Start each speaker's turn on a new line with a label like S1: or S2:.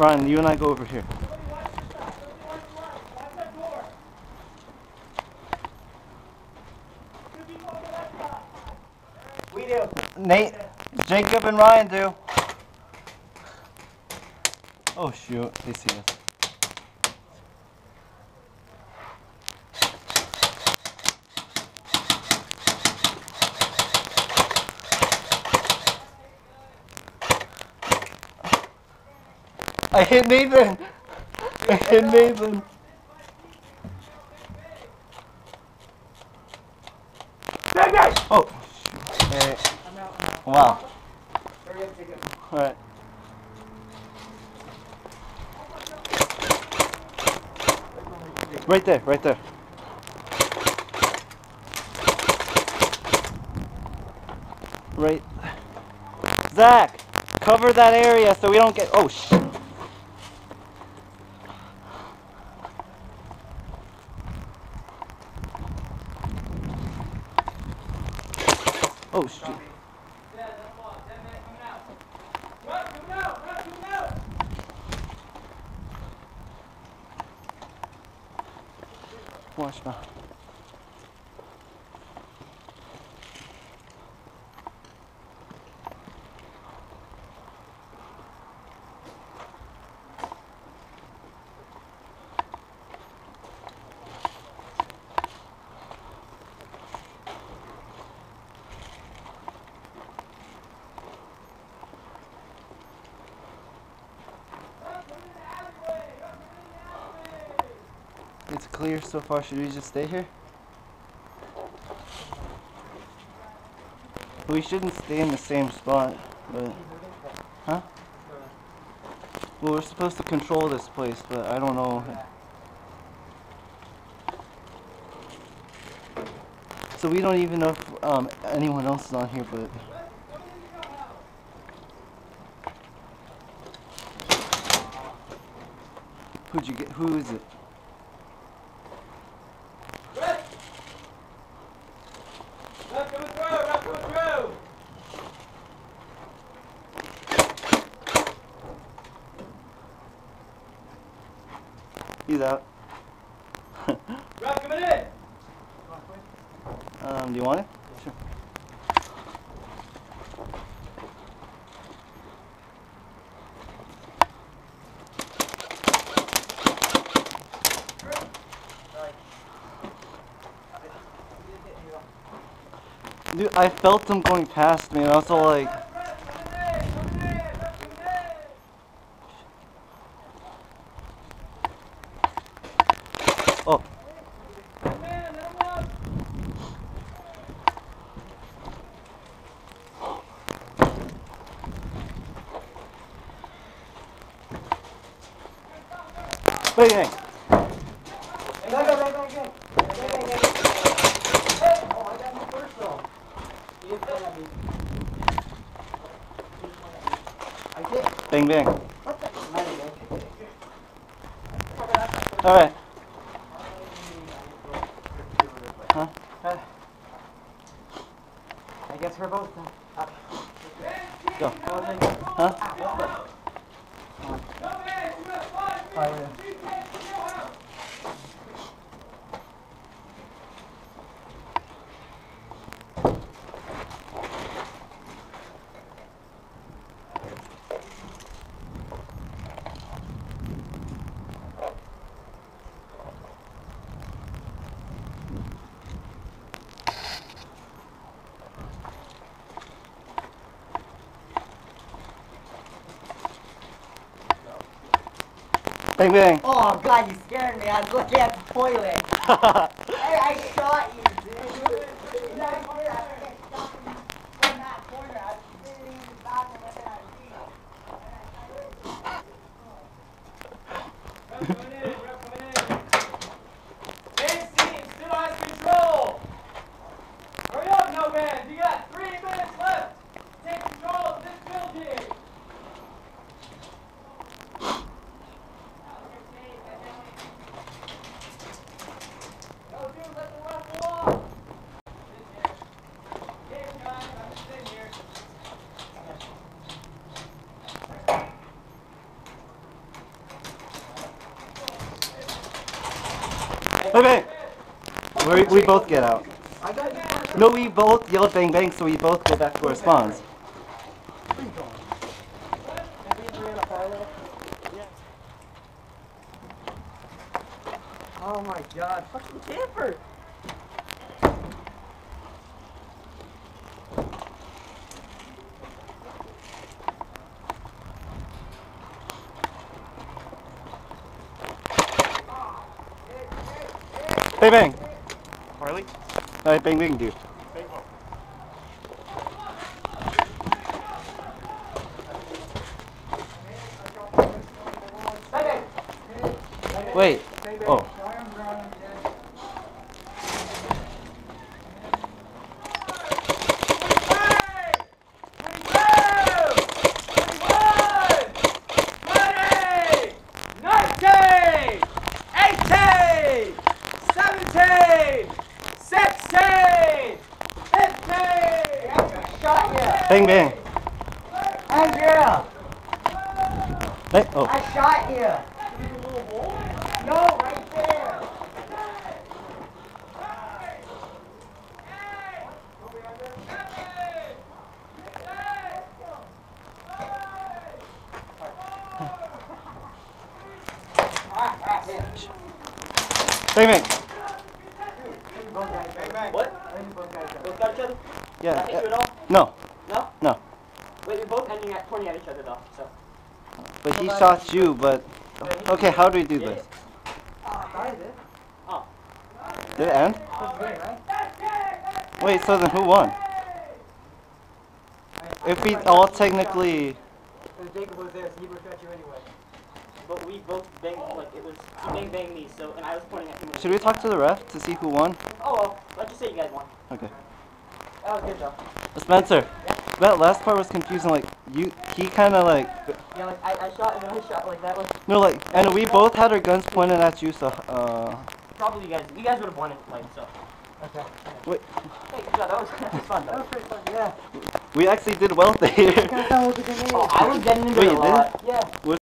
S1: Ryan, you and I go over here.
S2: We do.
S1: Nate, Jacob, and Ryan do. Oh shoot, they see us. I hit Nathan! I hit Nathan! Oh! Hey. Wow. Alright. Right there, right there. Right. Zach! Cover that area so we don't get. Oh, shit. Oh, shit. Watch now. It's clear so far. Should we just stay here? We shouldn't stay in the same spot, but... Huh? Well, we're supposed to control this place, but I don't know. So we don't even know if anyone else is on here, but... Who'd you get? Who is it? He's out.
S2: Ref, coming in!
S1: Do you want it? Sure. Dude, I felt him going past me, and I was all like... Oh. Bang, bang. Bang, bang. All right. Huh?
S2: I guess we're both done.
S1: Go. Huh? Bang, bang.
S2: Oh god, you scared me. I was looking at the toilet. Hey, I shot you, dude. In that corner, I can't stop from that corner. I was sitting in the bathroom looking at a coming in, coming in. Main team still has control. Hurry up, no man. You got 3 minutes left. Take control of this building. No, dude, let the ref go on.
S1: Okay. We both get out. No, we both yelled bang bang, so we both go back to our spawns.
S2: Oh my god, fucking camper!
S1: Bang bang.
S3: Harley?
S1: Alright, bang bang, dude. Wait. Oh. Bang bang.
S2: Andrea!
S1: Hey, oh.
S2: I shot you! No, right there!
S1: Bang bang.
S2: What? Both got each other?
S1: Yeah.
S2: Not hit you at all?
S1: No.
S2: No?
S1: No.
S2: Wait, you're both pointing at each other though, so.
S1: But he shot you, but... Okay, how do we do this?
S2: Oh.
S1: Did it end? Wait, so then who won? If we all technically...
S2: Jacob was there, so he would have got you anyway. But we both banged, like, it was, he banged me, so, and I was pointing at him.
S1: Should we talk to the ref to see who won?
S2: Oh, well, let's just say you guys won.
S1: Okay.
S2: That was good though.
S1: Spencer, that last part was confusing, like, he kinda like...
S2: Yeah, like, I shot and then I shot, like, that was...
S1: No, like, and we both had our guns pointed at you, so,
S2: Probably you guys would have won it, like, so. Okay.
S1: Wait.
S2: Hey, good job, that was fun though. That was pretty fun, yeah.
S1: We actually did well there.
S2: Oh, I was getting into it a lot. Yeah.